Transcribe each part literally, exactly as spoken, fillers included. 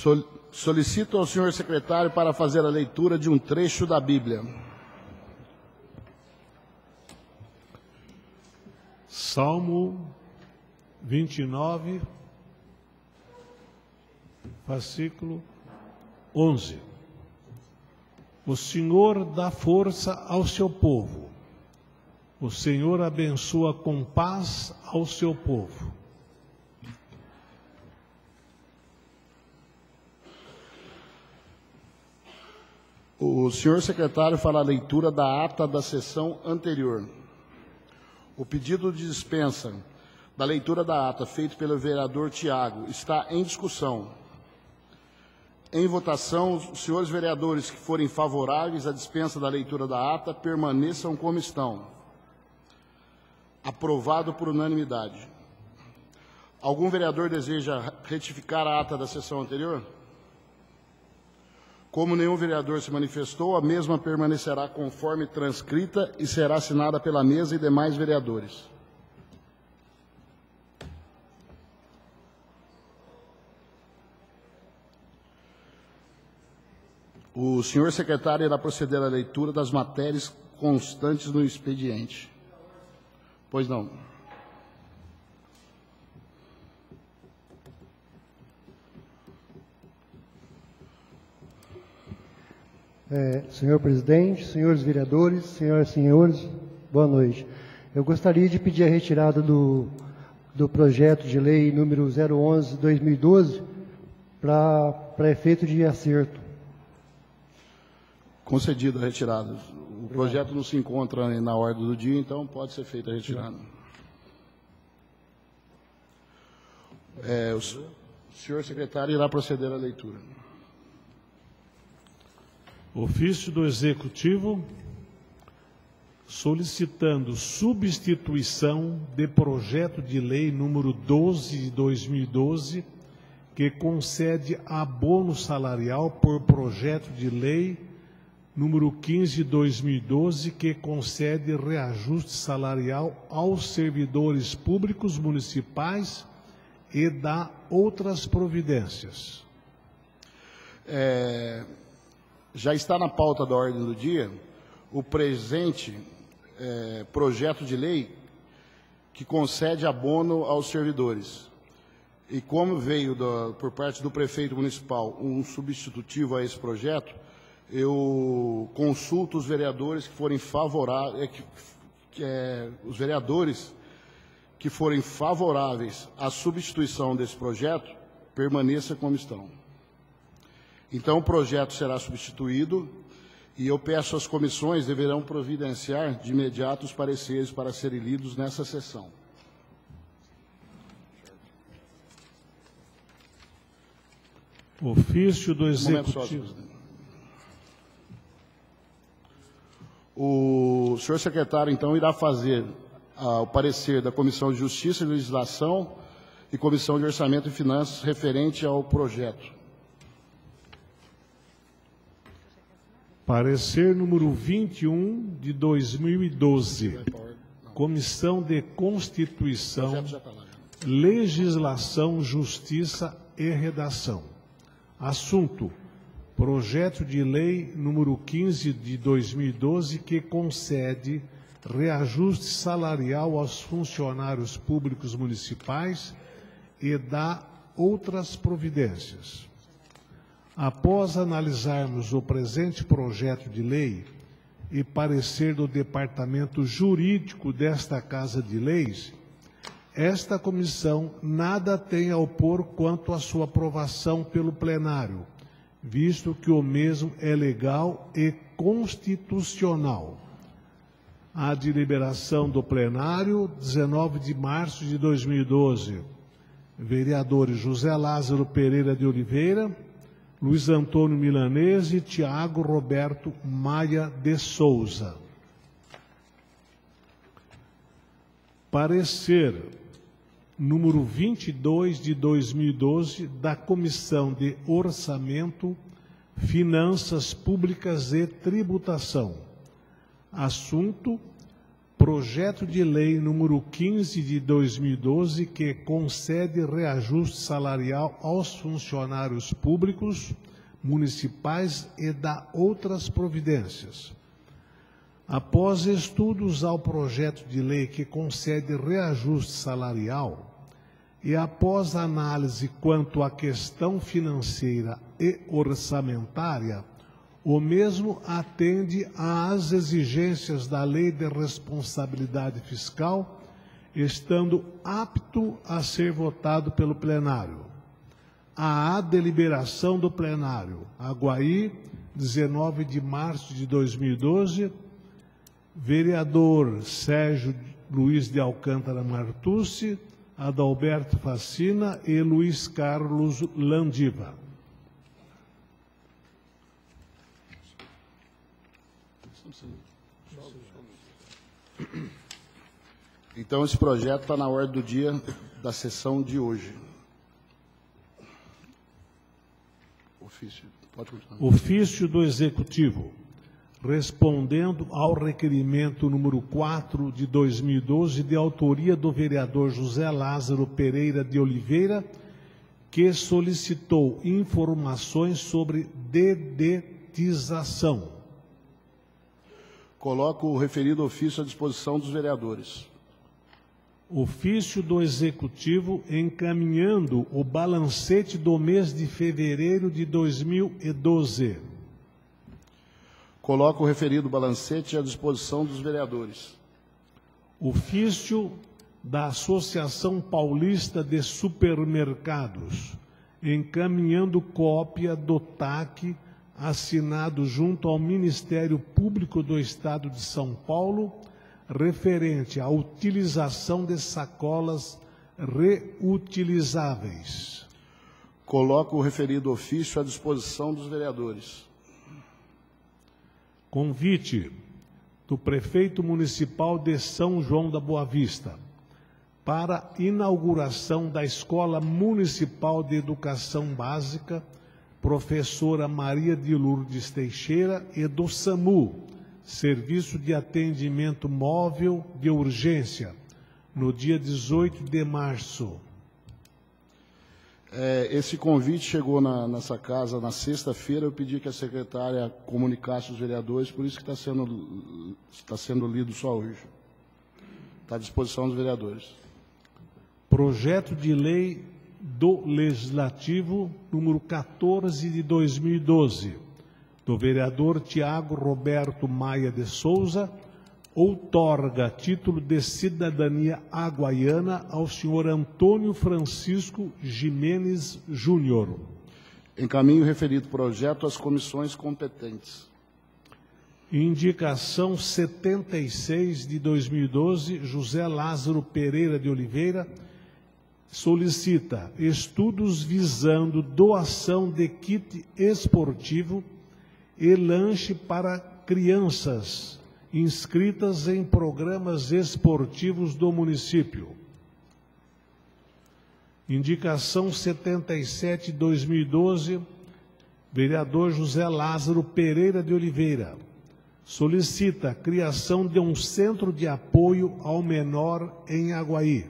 Sol, solicito ao senhor secretário para fazer a leitura de um trecho da Bíblia. Salmo vinte e nove, versículo onze. O Senhor dá força ao seu povo. O Senhor abençoa com paz ao seu povo. O senhor secretário fará a leitura da ata da sessão anterior. O pedido de dispensa da leitura da ata feito pelo vereador Tiago está em discussão. Em votação, os senhores vereadores que forem favoráveis à dispensa da leitura da ata permaneçam como estão. Aprovado por unanimidade. Algum vereador deseja retificar a ata da sessão anterior? Como nenhum vereador se manifestou, a mesma permanecerá conforme transcrita e será assinada pela mesa e demais vereadores. O senhor secretário irá proceder à leitura das matérias constantes no expediente. Pois não. É, senhor presidente, senhores vereadores, senhoras e senhores, boa noite. Eu gostaria de pedir a retirada do, do projeto de lei número zero onze de dois mil e doze para efeito de acerto. Concedido a retirada. O projeto não se encontra na ordem do dia, então pode ser feita a retirada. É, o senhor secretário irá proceder à leitura. Ofício do Executivo solicitando substituição de projeto de lei número doze de dois mil e doze, que concede abono salarial, por projeto de lei número quinze de dois mil e doze, que concede reajuste salarial aos servidores públicos municipais e dá outras providências. É... Já está na pauta da ordem do dia o presente é, projeto de lei que concede abono aos servidores. E como veio do, por parte do prefeito municipal um substitutivo a esse projeto, eu consulto os vereadores que forem favoráveis, que, que, é, os vereadores que forem favoráveis à substituição desse projeto, permaneça como estão. Então, o projeto será substituído e eu peço às comissões deverão providenciar de imediato os pareceres para serem lidos nessa sessão. Ofício do Executivo. Um momento só, o senhor secretário, então, irá fazer ah, o parecer da Comissão de Justiça e Legislação e Comissão de Orçamento e Finanças referente ao projeto. Parecer número vinte e um de dois mil e doze, Comissão de Constituição, Legislação, Justiça e Redação. Assunto: projeto de lei número quinze de dois mil e doze, que concede reajuste salarial aos funcionários públicos municipais e dá outras providências. Após analisarmos o presente projeto de lei e parecer do Departamento Jurídico desta Casa de Leis, esta comissão nada tem a opor quanto à sua aprovação pelo plenário, visto que o mesmo é legal e constitucional. A deliberação do plenário, dezenove de março de dois mil e doze. Vereadores José Lázaro Pereira de Oliveira, Luiz Antônio Milanese e Tiago Roberto Maia de Souza. Parecer número vinte e dois de dois mil e doze da Comissão de Orçamento, Finanças Públicas e Tributação. Assunto: projeto de lei número quinze de dois mil e doze, que concede reajuste salarial aos funcionários públicos, municipais e dá outras providências. Após estudos ao projeto de lei que concede reajuste salarial e após análise quanto à questão financeira e orçamentária, o mesmo atende às exigências da Lei de Responsabilidade Fiscal, estando apto a ser votado pelo plenário. A deliberação do plenário. Aguaí, dezenove de março de dois mil e doze. Vereador Sérgio Luiz de Alcântara Martucci, Adalberto Facina e Luiz Carlos Landiva. Então, esse projeto está na ordem do dia da sessão de hoje. Ofício, pode continuar. Ofício do Executivo, respondendo ao requerimento número quatro de dois mil e doze, de autoria do vereador José Lázaro Pereira de Oliveira, que solicitou informações sobre dedetização. Coloco o referido ofício à disposição dos vereadores. Ofício do Executivo encaminhando o balancete do mês de fevereiro de dois mil e doze. Coloco o referido balancete à disposição dos vereadores. Ofício da Associação Paulista de Supermercados, encaminhando cópia do T A C assinado junto ao Ministério Público do Estado de São Paulo, referente à utilização de sacolas reutilizáveis. Coloco o referido ofício à disposição dos vereadores. Convite do prefeito municipal de São João da Boa Vista para inauguração da Escola Municipal de Educação Básica, professora Maria de Lourdes Teixeira, e do SAMU, Serviço de Atendimento Móvel de Urgência, no dia dezoito de março. É, esse convite chegou na nossa casa na sexta-feira. Eu pedi que a secretária comunicasse os vereadores, por isso que está sendo, está sendo lido só hoje. Está à disposição dos vereadores. Projeto de lei do Legislativo, número quatorze de dois mil e doze, do vereador Tiago Roberto Maia de Souza, outorga título de cidadania aguaiana ao senhor Antônio Francisco Jimenez Júnior. Encaminho o referido projeto às comissões competentes. Indicação setenta e seis de dois mil e doze, José Lázaro Pereira de Oliveira, solicita estudos visando doação de kit esportivo e lanche para crianças inscritas em programas esportivos do município. Indicação setenta e sete de dois mil e doze, vereador José Lázaro Pereira de Oliveira, solicita a criação de um centro de apoio ao menor em Aguaí.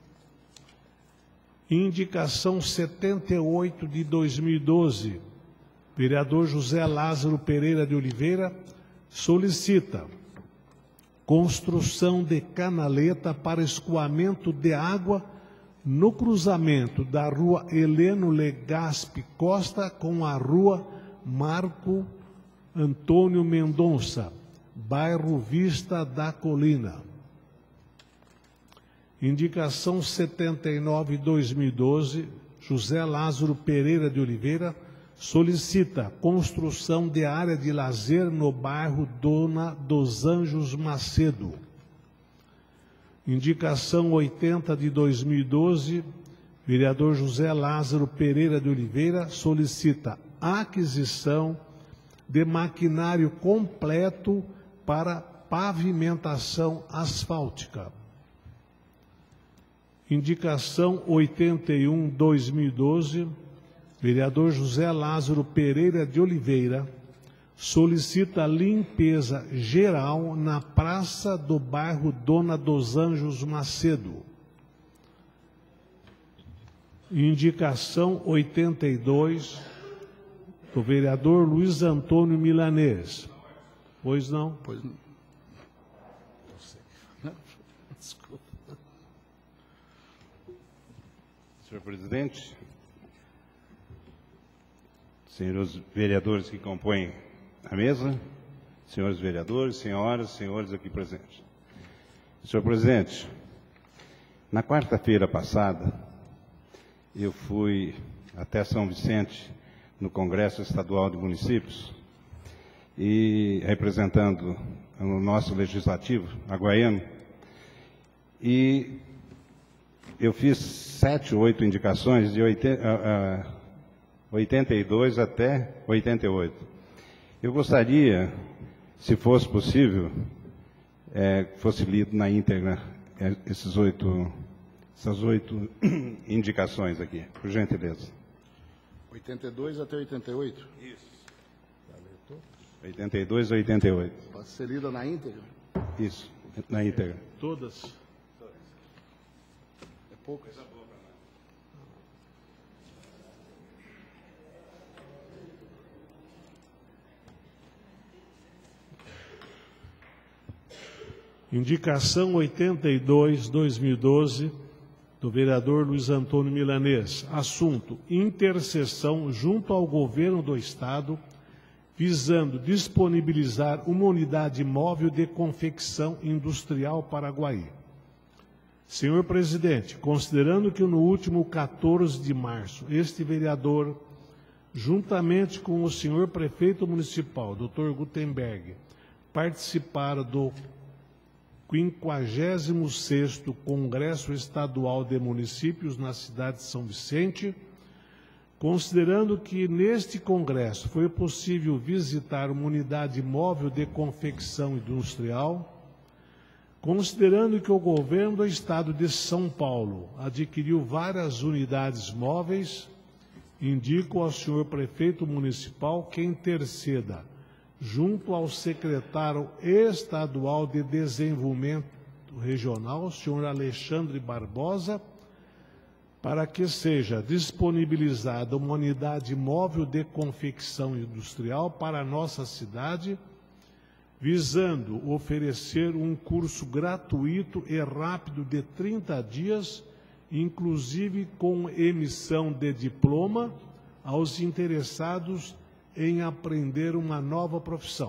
Indicação setenta e oito de dois mil e doze, vereador José Lázaro Pereira de Oliveira, solicita construção de canaleta para escoamento de água no cruzamento da rua Heleno Legaspi Costa com a rua Marco Antônio Mendonça, bairro Vista da Colina. Indicação setenta e nove de dois mil e doze, José Lázaro Pereira de Oliveira, solicita construção de área de lazer no bairro Dona dos Anjos Macedo. Indicação oitenta de dois mil e doze, vereador José Lázaro Pereira de Oliveira, solicita aquisição de maquinário completo para pavimentação asfáltica. Indicação oitenta e um de dois mil e doze, vereador José Lázaro Pereira de Oliveira, solicita limpeza geral na praça do bairro Dona dos Anjos Macedo. Indicação oitenta e dois, do vereador Luiz Antônio Milanês. Pois não? Pois não. Desculpa. Senhor presidente, senhores vereadores que compõem a mesa, senhores vereadores, senhoras, senhores aqui presentes. Senhor presidente, na quarta-feira passada, eu fui até São Vicente, no Congresso Estadual de Municípios, e representando o nosso legislativo aguaiano, e eu fiz sete ou oito indicações de oitenta e dois até oitenta e oito. Eu gostaria, se fosse possível, é, fosse lido na íntegra é, esses oito, essas oito indicações aqui, por gentileza. oitenta e dois até oitenta e oito? Isso. oitenta e dois a oitenta e oito. Pode ser lida na íntegra? Isso, na íntegra. Todas. É poucas. Indicação oitenta e dois, dois mil e doze, do vereador Luiz Antônio Milanês. Assunto: intercessão junto ao governo do Estado, visando disponibilizar uma unidade móvel de confecção industrial para Aguaí. Senhor presidente, considerando que no último quatorze de março, este vereador, juntamente com o senhor prefeito municipal, doutor Gutenberg, participaram do quinquagésimo sexto Congresso Estadual de Municípios na cidade de São Vicente, considerando que neste congresso foi possível visitar uma unidade móvel de confecção industrial, considerando que o governo do estado de São Paulo adquiriu várias unidades móveis, indico ao senhor prefeito municipal que interceda junto ao secretário estadual de Desenvolvimento Regional, senhor Alexandre Barbosa, para que seja disponibilizada uma unidade móvel de confecção industrial para a nossa cidade, visando oferecer um curso gratuito e rápido de trinta dias, inclusive com emissão de diploma aos interessados em aprender uma nova profissão.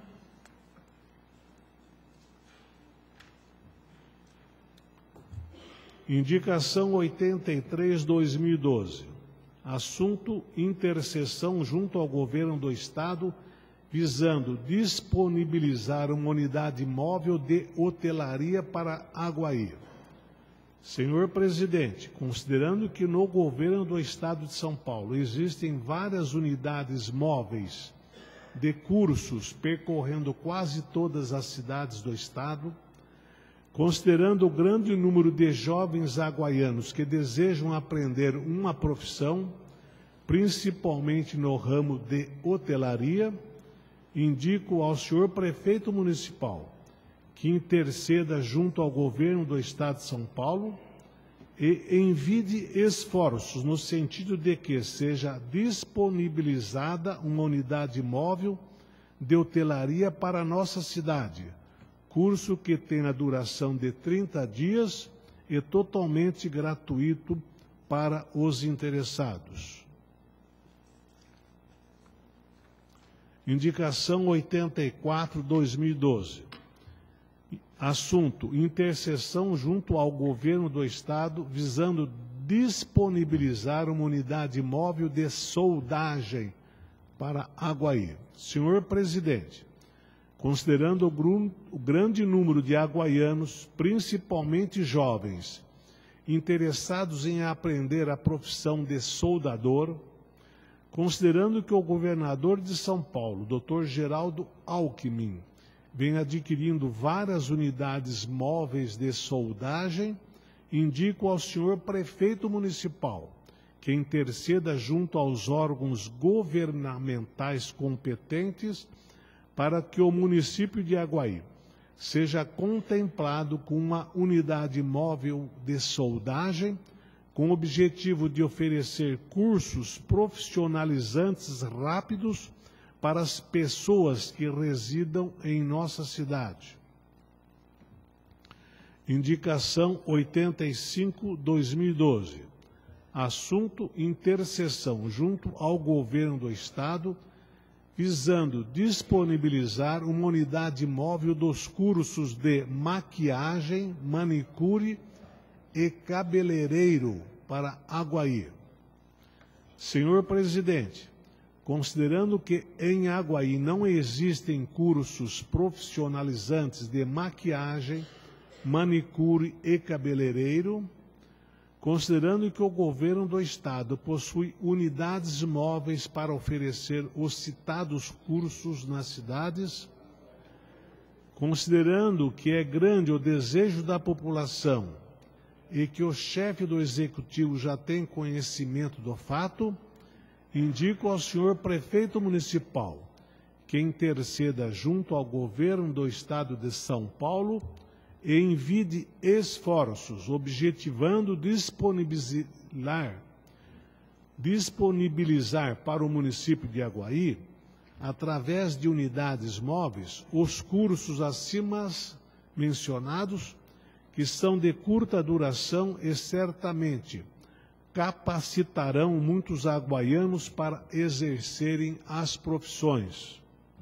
Indicação oitenta e três, dois mil e doze. Assunto: intercessão junto ao governo do Estado, visando disponibilizar uma unidade móvel de hotelaria para Aguaí. Senhor presidente, considerando que no governo do Estado de São Paulo existem várias unidades móveis de cursos percorrendo quase todas as cidades do Estado, considerando o grande número de jovens aguaianos que desejam aprender uma profissão, principalmente no ramo de hotelaria, indico ao senhor prefeito municipal que interceda junto ao governo do Estado de São Paulo e envie esforços no sentido de que seja disponibilizada uma unidade móvel de hotelaria para a nossa cidade, curso que tem a duração de trinta dias e totalmente gratuito para os interessados. Indicação oitenta e quatro, dois mil e doze. Assunto: intercessão junto ao governo do Estado, visando disponibilizar uma unidade móvel de soldagem para Aguaí. Senhor presidente, considerando o, gru o grande número de aguaianos, principalmente jovens, interessados em aprender a profissão de soldador, considerando que o governador de São Paulo, doutor Geraldo Alckmin, vem adquirindo várias unidades móveis de soldagem, indico ao senhor prefeito municipal que interceda junto aos órgãos governamentais competentes para que o município de Aguaí seja contemplado com uma unidade móvel de soldagem, com o objetivo de oferecer cursos profissionalizantes rápidos para as pessoas que residam em nossa cidade. Indicação oitenta e cinco barra dois mil e doze. Assunto: intercessão junto ao governo do Estado, visando disponibilizar uma unidade móvel dos cursos de maquiagem, manicure e cabeleireiro para Aguaí. Senhor Presidente, considerando que em Aguaí não existem cursos profissionalizantes de maquiagem, manicure e cabeleireiro, considerando que o governo do Estado possui unidades móveis para oferecer os citados cursos nas cidades, considerando que é grande o desejo da população e que o chefe do Executivo já tem conhecimento do fato, indico ao senhor Prefeito Municipal que interceda junto ao governo do Estado de São Paulo e envie esforços, objetivando disponibilizar, disponibilizar para o município de Aguaí, através de unidades móveis, os cursos acima mencionados, que são de curta duração e certamente capacitarão muitos aguaianos para exercerem as profissões.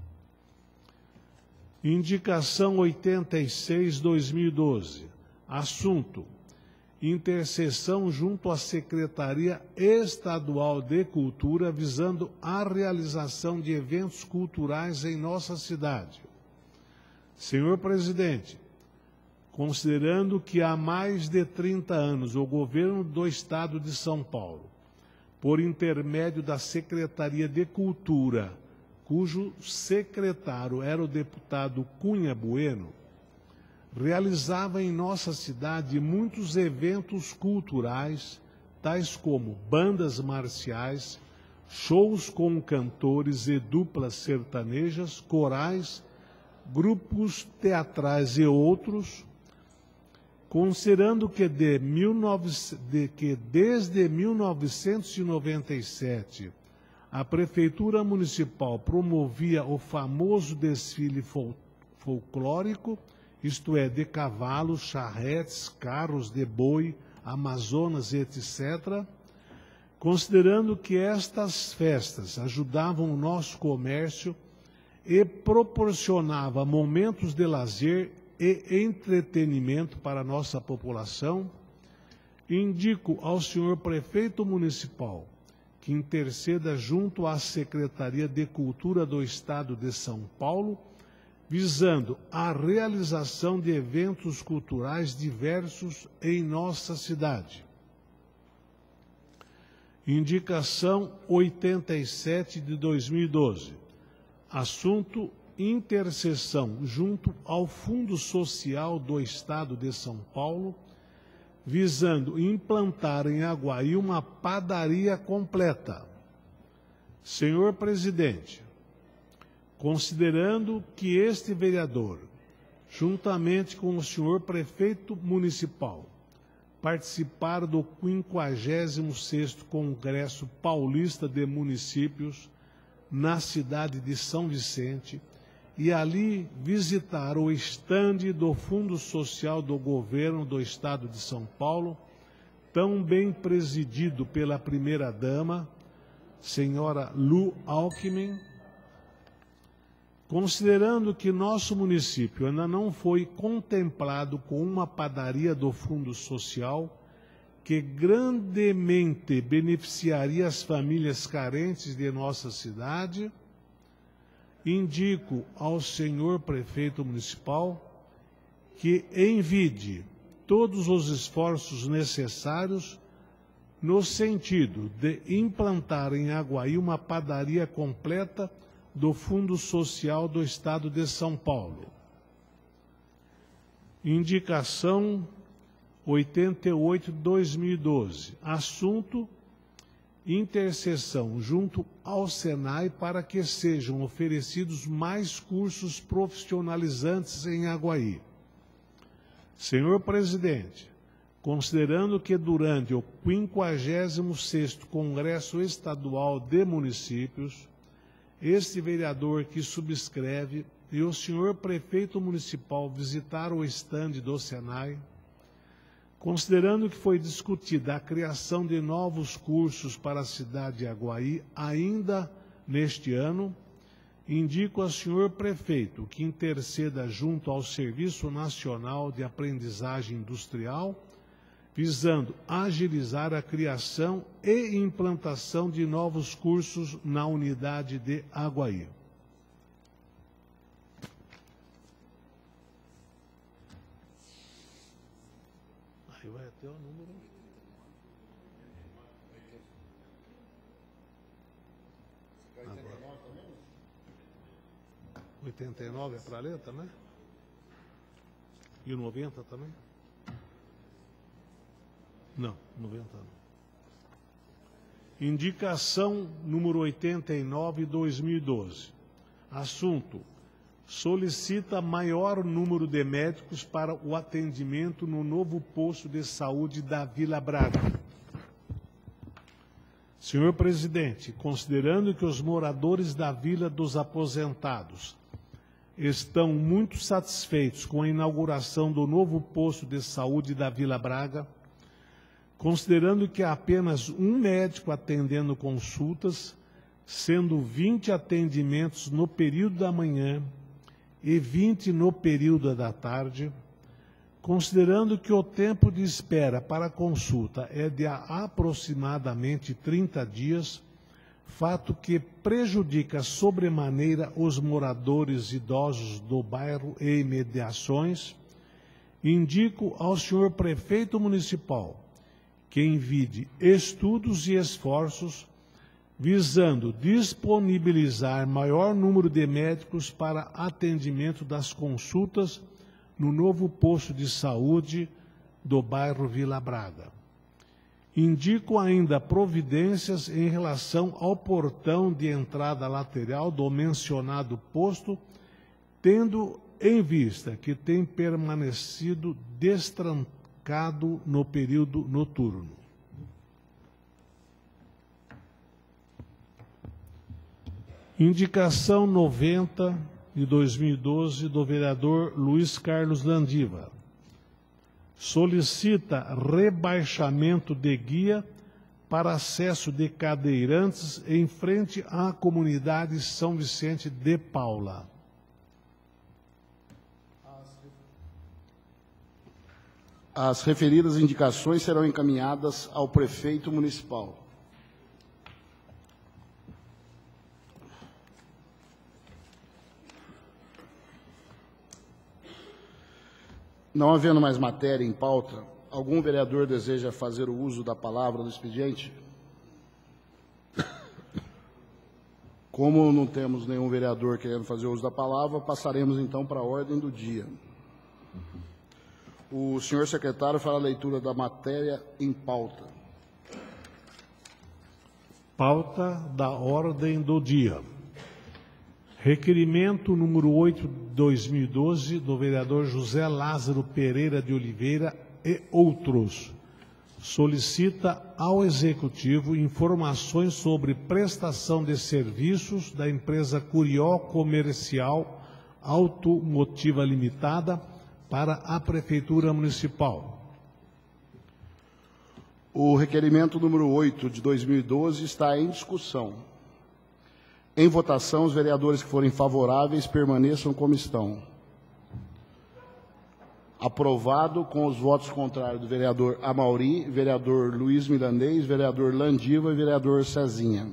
Indicação oitenta e seis barra dois mil e doze. Assunto: intercessão junto à Secretaria Estadual de Cultura visando a realização de eventos culturais em nossa cidade. Senhor Presidente, considerando que há mais de trinta anos o governo do Estado de São Paulo, por intermédio da Secretaria de Cultura, cujo secretário era o deputado Cunha Bueno, realizava em nossa cidade muitos eventos culturais, tais como bandas marciais, shows com cantores e duplas sertanejas, corais, grupos teatrais e outros, considerando que, de mil e novecentos, de, que desde mil novecentos e noventa e sete a Prefeitura Municipal promovia o famoso desfile fol folclórico, isto é, de cavalos, charretes, carros de boi, amazonas, etcétera, considerando que estas festas ajudavam o nosso comércio e proporcionavam momentos de lazer e entretenimento para a nossa população, indico ao senhor Prefeito Municipal que interceda junto à Secretaria de Cultura do Estado de São Paulo, visando a realização de eventos culturais diversos em nossa cidade. Indicação oitenta e sete de dois mil e doze. Assunto: intercessão junto ao Fundo Social do Estado de São Paulo, visando implantar em Aguaí uma padaria completa. Senhor Presidente, considerando que este vereador, juntamente com o senhor Prefeito Municipal, participaram do quinquagésimo sexto Congresso Paulista de Municípios na cidade de São Vicente, e ali visitar o estande do Fundo Social do Governo do Estado de São Paulo, tão bem presidido pela primeira-dama, senhora Lu Alckmin, considerando que nosso município ainda não foi contemplado com uma padaria do Fundo Social, que grandemente beneficiaria as famílias carentes de nossa cidade, indico ao senhor Prefeito Municipal que envie todos os esforços necessários no sentido de implantar em Aguaí uma padaria completa do Fundo Social do Estado de São Paulo. Indicação oitenta e oito de dois mil e doze. Assunto: intercessão junto ao SENAI para que sejam oferecidos mais cursos profissionalizantes em Aguaí. Senhor presidente, considerando que durante o quinquagésimo sexto Congresso Estadual de Municípios, este vereador que subscreve e o senhor prefeito municipal visitaram o estande do SENAI, considerando que foi discutida a criação de novos cursos para a cidade de Aguaí ainda neste ano, indico ao senhor prefeito que interceda junto ao Serviço Nacional de Aprendizagem Industrial, visando agilizar a criação e implantação de novos cursos na unidade de Aguaí. Aí vai até o número... Agora. oitenta e nove é para ler também? E o noventa também? Não, noventa não. Indicação número oitenta e nove, dois mil e doze. Assunto: solicita maior número de médicos para o atendimento no novo posto de saúde da Vila Braga. Senhor presidente, considerando que os moradores da Vila dos Aposentados estão muito satisfeitos com a inauguração do novo posto de saúde da Vila Braga, considerando que há apenas um médico atendendo consultas, sendo vinte atendimentos no período da manhã e vinte no período da tarde, considerando que o tempo de espera para consulta é de aproximadamente trinta dias, fato que prejudica sobremaneira os moradores idosos do bairro e imediações, indico ao senhor prefeito municipal que envie estudos e esforços visando disponibilizar maior número de médicos para atendimento das consultas no novo posto de saúde do bairro Vila Braga. Indico ainda providências em relação ao portão de entrada lateral do mencionado posto, tendo em vista que tem permanecido destrancado no período noturno. Indicação noventa de dois mil e doze do vereador Luiz Carlos Landiva. Solicita rebaixamento de guia para acesso de cadeirantes em frente à comunidade São Vicente de Paula. As referidas indicações serão encaminhadas ao prefeito municipal. Não havendo mais matéria em pauta, algum vereador deseja fazer o uso da palavra no expediente? Como não temos nenhum vereador querendo fazer uso da palavra, passaremos então para a ordem do dia. O senhor secretário fará a leitura da matéria em pauta. Pauta da ordem do dia. Requerimento número oito de dois mil e doze do vereador José Lázaro Pereira de Oliveira e outros. Solicita ao Executivo informações sobre prestação de serviços da empresa Curió Comercial Automotiva Limitada para a Prefeitura Municipal. O requerimento número oito de dois mil e doze está em discussão. Em votação, os vereadores que forem favoráveis permaneçam como estão. Aprovado com os votos contrários do vereador Amauri, vereador Luiz Milanês, vereador Landiva e vereador Cezinha.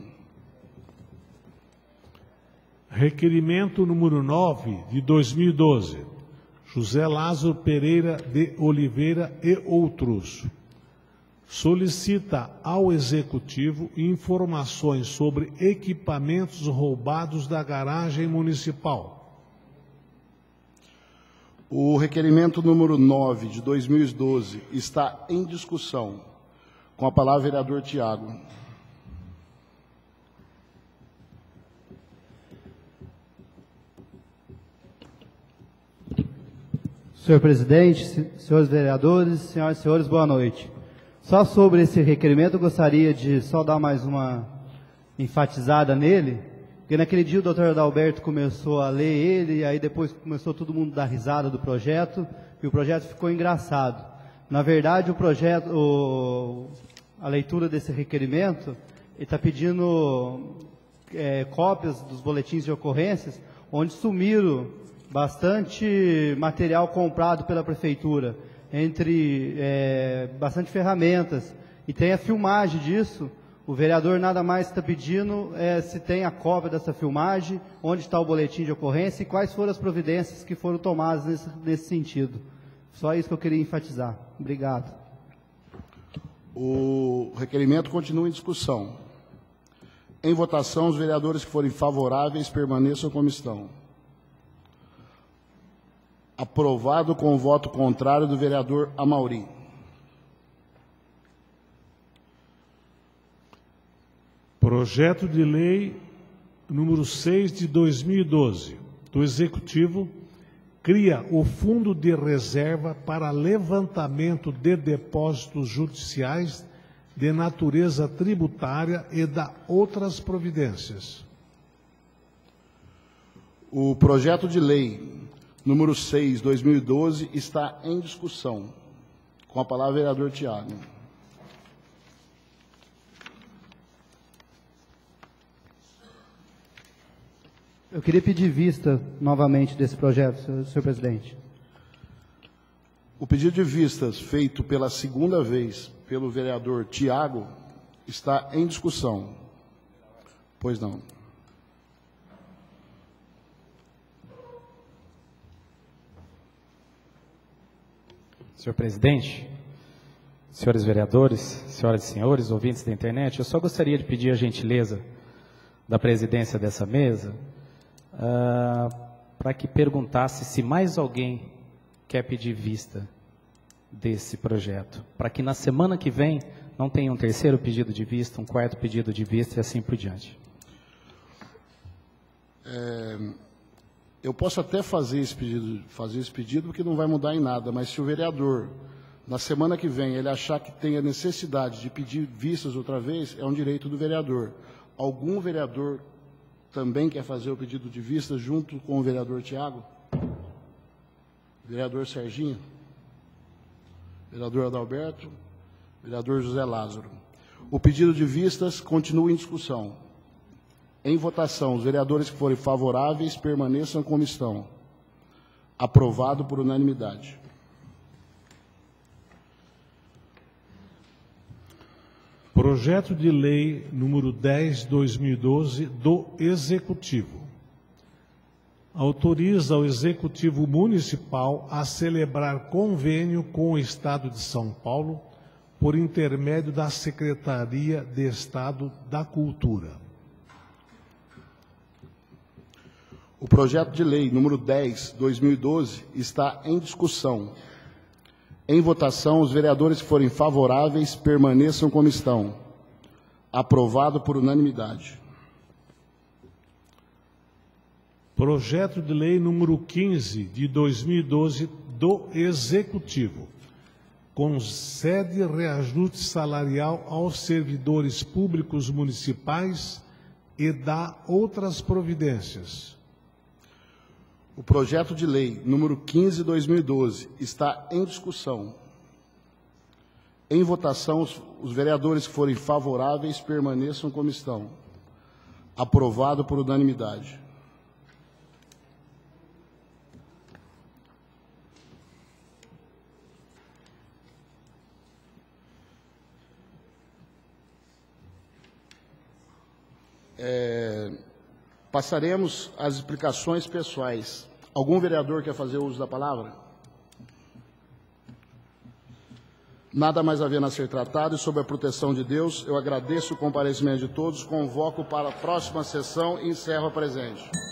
Requerimento número nove de dois mil e doze. José Lázaro Pereira de Oliveira e outros. Solicita ao Executivo informações sobre equipamentos roubados da garagem municipal. O requerimento número nove de dois mil e doze está em discussão. Com a palavra, vereador Tiago. Senhor presidente, senhores vereadores, senhoras e senhores, boa noite. Só sobre esse requerimento, eu gostaria de só dar mais uma enfatizada nele, porque naquele dia o doutor Adalberto começou a ler ele, e aí depois começou todo mundo a dar risada do projeto, e o projeto ficou engraçado. Na verdade, o projeto, o, a leitura desse requerimento, ele está pedindo é, cópias dos boletins de ocorrências, onde sumiram bastante material comprado pela prefeitura, entre é, bastante ferramentas, e tem a filmagem disso. O vereador nada mais está pedindo é, se tem a cópia dessa filmagem, onde está o boletim de ocorrência e quais foram as providências que foram tomadas nesse, nesse sentido. Só isso que eu queria enfatizar. Obrigado. O requerimento continua em discussão. Em votação, os vereadores que forem favoráveis permaneçam como estão. Aprovado com o voto contrário do vereador Amauri. Projeto de lei número seis de dois mil e doze, do Executivo, cria o Fundo de Reserva para levantamento de depósitos judiciais de natureza tributária e da outras providências. O projeto de lei número seis, dois mil e doze, está em discussão. Com a palavra, o vereador Tiago. Eu queria pedir vista novamente desse projeto, senhor, senhor presidente. O pedido de vistas feito pela segunda vez pelo vereador Tiago está em discussão. Pois não. Senhor presidente, senhores vereadores, senhoras e senhores, ouvintes da internet, eu só gostaria de pedir a gentileza da presidência dessa mesa uh, para que perguntasse se mais alguém quer pedir vista desse projeto, para que na semana que vem não tenha um terceiro pedido de vista, um quarto pedido de vista e assim por diante. É... Eu posso até fazer esse pedido, fazer esse pedido, porque não vai mudar em nada, mas se o vereador, na semana que vem, ele achar que tem a necessidade de pedir vistas outra vez, é um direito do vereador. Algum vereador também quer fazer o pedido de vista junto com o vereador Tiago? Vereador Serginho? Vereador Adalberto? Vereador José Lázaro? O pedido de vistas continua em discussão. Em votação, os vereadores que forem favoráveis permaneçam como estão. Aprovado por unanimidade. Projeto de lei número dez, dois mil e doze, do Executivo. Autoriza o Executivo Municipal a celebrar convênio com o Estado de São Paulo por intermédio da Secretaria de Estado da Cultura. O projeto de lei número dez, dois mil e doze, está em discussão. Em votação, os vereadores que forem favoráveis permaneçam como estão. Aprovado por unanimidade. Projeto de lei número quinze, de dois mil e doze, do Executivo. Concede reajuste salarial aos servidores públicos municipais e dá outras providências. O projeto de lei número quinze, dois mil e doze, está em discussão. Em votação, os, os vereadores que forem favoráveis permaneçam como estão. Aprovado por unanimidade. É... Passaremos às explicações pessoais. Algum vereador quer fazer uso da palavra? Nada mais havendo a ser tratado e sob a proteção de Deus, eu agradeço o comparecimento de todos, convoco para a próxima sessão e encerro a presente.